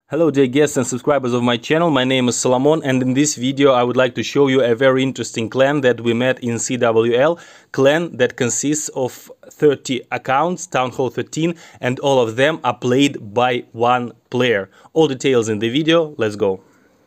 Hello dear guests and subscribers of my channel, my name is Solomon, and in this video I would like to show you a very interesting clan that we met in CWL, clan that consists of 30 accounts, Town Hall 13, and all of them are played by one player. All details in the video, let's go.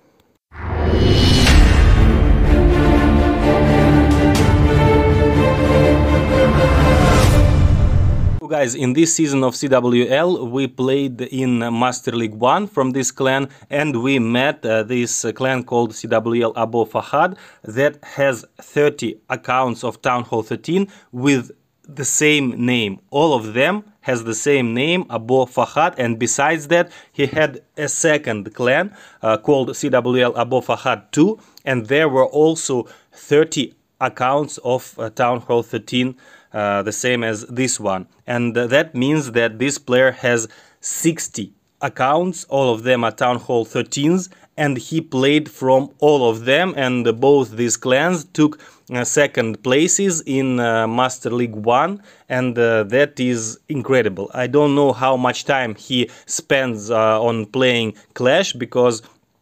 Guys, in this season of CWL we played in Master League 1 from this clan, and we met this clan called CWL Abo Fahad that has 30 accounts of Town Hall 13 with the same name. All of them has the same name, Abo Fahad, and besides that he had a second clan called CWL Abo Fahad 2, and there were also 30 accounts of Town Hall 13, the same as this one, and that means that this player has 60 accounts, all of them are Town Hall 13s, and he played from all of them, and both these clans took second places in Master League 1, and that is incredible. I don't know how much time he spends on playing Clash, because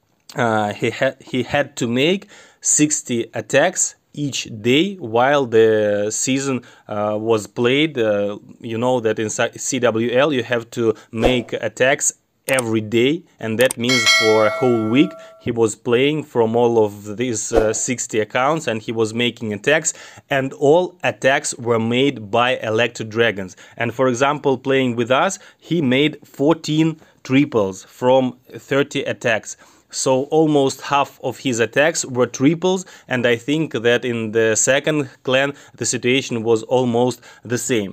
he had to make 60 attacks each day while the season was played. You know that in CWL you have to make attacks every day, and that means for a whole week he was playing from all of these 60 accounts, and he was making attacks, and all attacks were made by Electro Dragons. And for example, playing with us, he made 14 triples from 30 attacks. So almost half of his attacks were triples, and I think that in the second clan the situation was almost the same.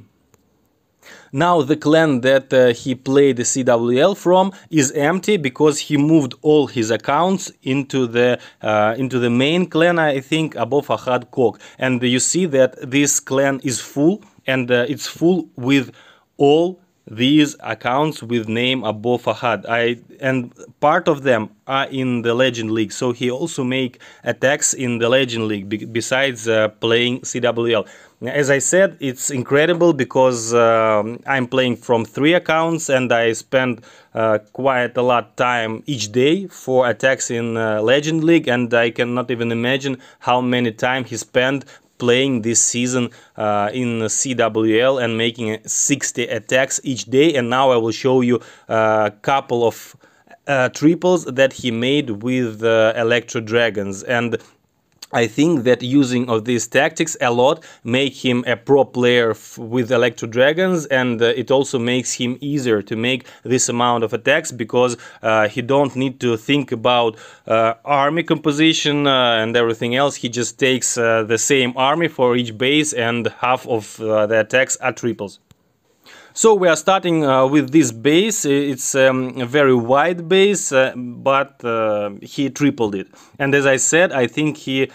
Now the clan that he played the CWL from is empty, because he moved all his accounts into the main clan, I think, Abo Fahad Kok. And you see that this clan is full, and it's full with all these accounts with name Abo Fahad. And part of them are in the Legend League, so he also make attacks in the Legend League besides playing CWL. As I said, it's incredible, because I'm playing from 3 accounts, and I spend quite a lot of time each day for attacks in Legend League, and I cannot even imagine how many time he spent playing this season in CWL and making 60 attacks each day. And now I will show you a couple of triples that he made with Electro Dragons, and I think that using of these tactics a lot make him a pro player with Electro Dragons, and it also makes him easier to make this amount of attacks, because he don't need to think about army composition and everything else. He just takes the same army for each base, and half of the attacks are triples. So we are starting with this base. It's a very wide base, but he tripled it. And as I said, I think he's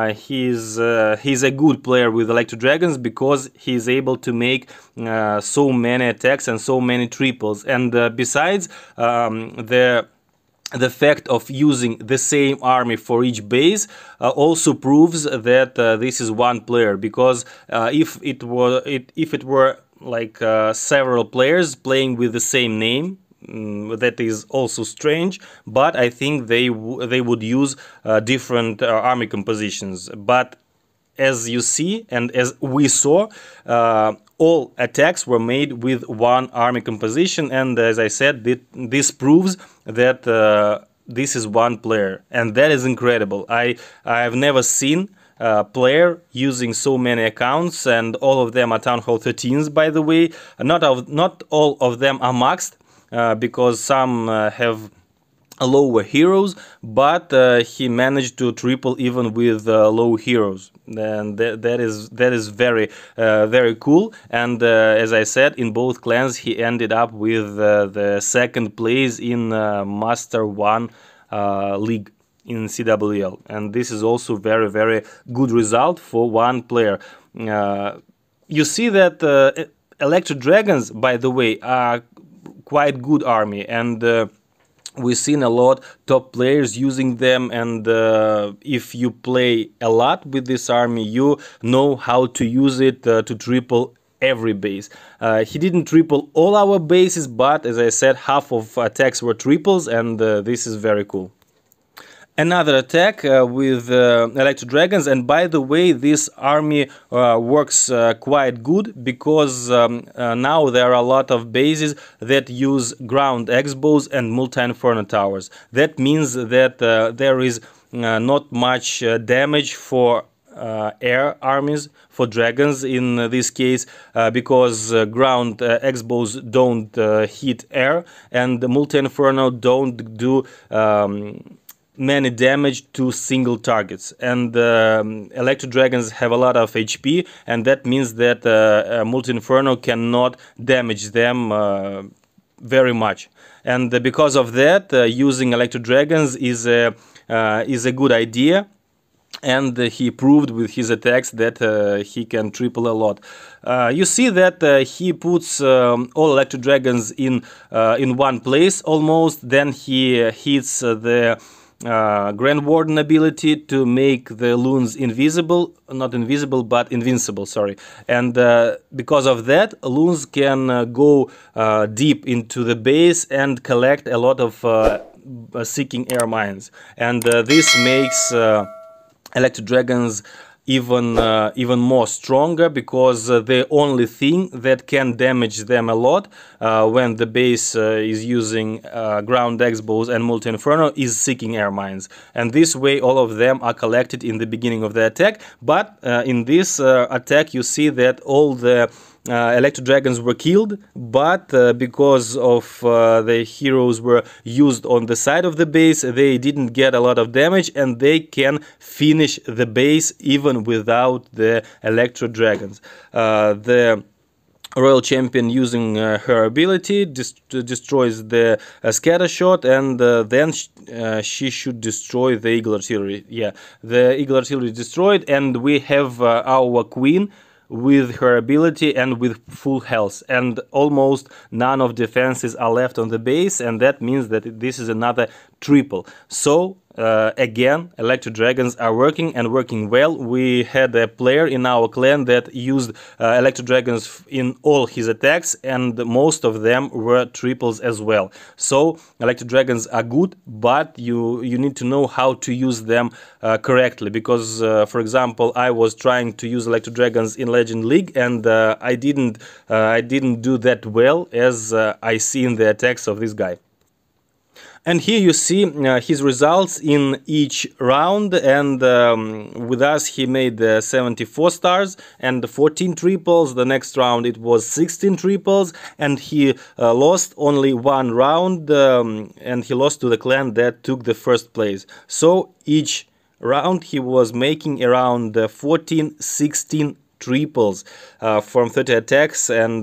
a good player with Electro Dragons, because he is able to make so many attacks and so many triples. And besides, the fact of using the same army for each base also proves that this is one player, because if it were like several players playing with the same name, that is also strange, but I think they would use different army compositions. But as you see, and as we saw, all attacks were made with one army composition, and as I said, this proves that this is one player, and that is incredible. I have never seen player using so many accounts, and all of them are Town Hall 13s, by the way. Not all of them are maxed, because some have lower heroes, but he managed to triple even with low heroes, and that is very very cool. And as I said, in both clans he ended up with the second place in Master 1 League in CWL, and this is also very very good result for one player. You see that Electro Dragons, by the way, are quite good army, and we've seen a lot top players using them, and if you play a lot with this army, you know how to use it to triple every base. He didn't triple all our bases, but as I said, half of attacks were triples, and this is very cool. Another attack with Electro Dragons, and by the way, this army works quite good, because now there are a lot of bases that use ground X-bows and multi-inferno towers. That means that there is not much damage for air armies, for dragons in this case, because ground X-bows don't hit air, and the multi-inferno don't do many damage to single targets, and Electro Dragons have a lot of HP, and that means that multi-inferno cannot damage them very much. And because of that, using Electro Dragons is a good idea, and he proved with his attacks that he can triple a lot. You see that he puts all Electro Dragons in one place almost, then he hits the Grand Warden ability to make the loons invisible, not invisible, but invincible, sorry. And because of that, loons can go deep into the base and collect a lot of seeking air mines. And this makes Electro Dragons even more stronger, because the only thing that can damage them a lot when the base is using ground X-bows and multi-inferno is seeking air mines, and this way all of them are collected in the beginning of the attack. But in this attack you see that all the Electro Dragons were killed, but because of the heroes were used on the side of the base, they didn't get a lot of damage, and they can finish the base even without the Electro Dragons. The Royal Champion, using her ability, destroys the scatter shot, and then she should destroy the Eagle Artillery. Yeah, the Eagle Artillery destroyed, and we have our queen with her ability and with full health, and almost none of defenses are left on the base, and that means that this is another triple. So again, Electro Dragons are working, and working well. We had a player in our clan that used Electro Dragons in all his attacks, and most of them were triples as well. So Electro Dragons are good, but you need to know how to use them correctly, because for example, I was trying to use Electro Dragons in Legend League, and I didn't do that well as I see in the attacks of this guy. And here you see his results in each round, and with us he made 74 stars and 14 triples. The next round it was 16 triples, and he lost only one round, and he lost to the clan that took the first place. So each round he was making around 14-16 triples from 30 attacks, and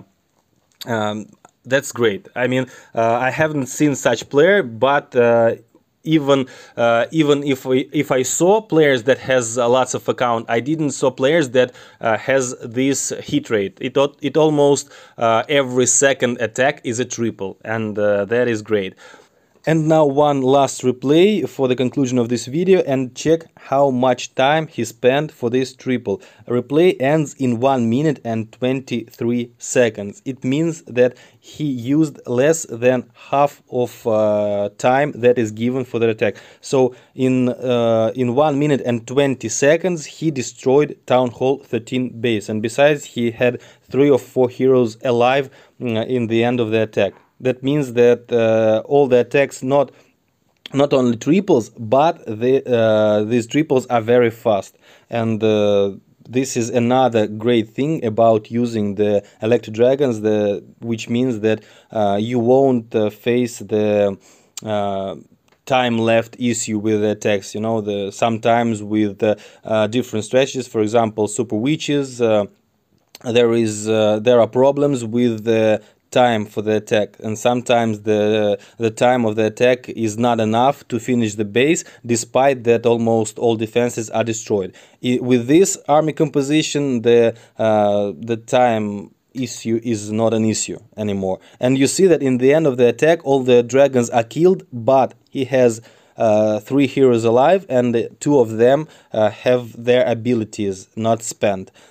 that's great. I mean, I haven't seen such player, but even if I saw players that has lots of account, I didn't saw players that has this hit rate. It almost every second attack is a triple, and that is great. And now one last replay for the conclusion of this video, and check how much time he spent for this triple. A replay ends in 1 minute and 23 seconds. It means that he used less than half of time that is given for the attack. So in 1 minute and 20 seconds he destroyed Town Hall 13 base, and besides he had 3 or 4 heroes alive in the end of the attack. That means that all the attacks, not only triples, but these triples are very fast. And this is another great thing about using the Electro Dragons, which means that you won't face the time left issue with the attacks. You know, sometimes with different strategies, for example, Super Witches, there are problems with the time for the attack, and sometimes the time of the attack is not enough to finish the base, despite that almost all defenses are destroyed. With this army composition, the time issue is not an issue anymore, and you see that in the end of the attack all the dragons are killed, but he has 3 heroes alive, and 2 of them have their abilities not spent.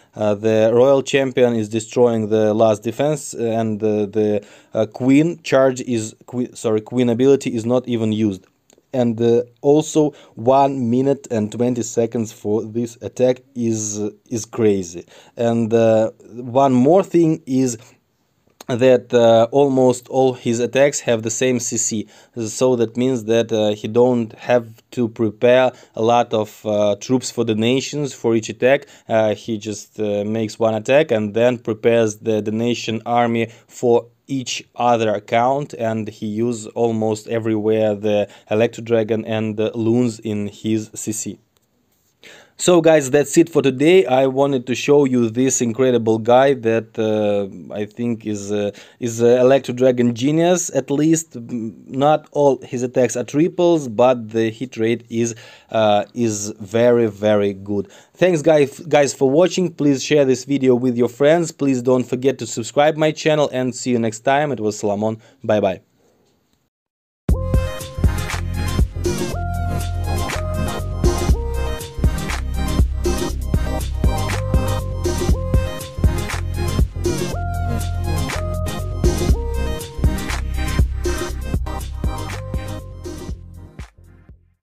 The Royal Champion is destroying the last defense, and the Queen charge is Queen ability is not even used. And also 1 minute and 20 seconds for this attack is crazy. And one more thing is that almost all his attacks have the same CC, so that means that he don't have to prepare a lot of troops for the nations for each attack. He just makes one attack and then prepares the nation army for each other account, and he uses almost everywhere the Electro Dragon and the loons in his CC. So guys, that's it for today. I wanted to show you this incredible guy that I think is Electro Dragon genius. At least not all his attacks are triples, but the hit rate is very good. Thanks guys for watching. Please share this video with your friends. Please don't forget to subscribe my channel, and see you next time. It was Solomon. Bye bye.